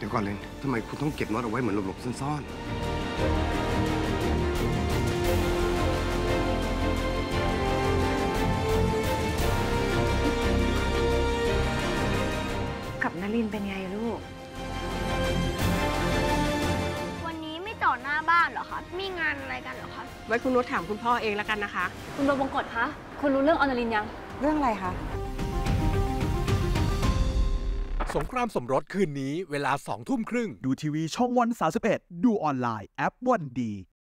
ดี๋ยวก่อนเลยทำไมคุณต้องเก็บน็อตเอาไว้เหมือนหลบๆซ่อนๆกับนลินเป็นไงลูกวันนี้ไม่จอดหน้าบ้านเหรอคะมีงานอะไรกันเหรอคะไว้คุณนุชถามคุณพ่อเองแล้วกันนะคะคุณโดมบงกฎคะคุณรู้เรื่องอนาลินยังเรื่องอะไรคะสงครามสมรสคืนนี้เวลา 20:30 ดูทีวีช่องวัน31ดูออนไลน์แอปวันดี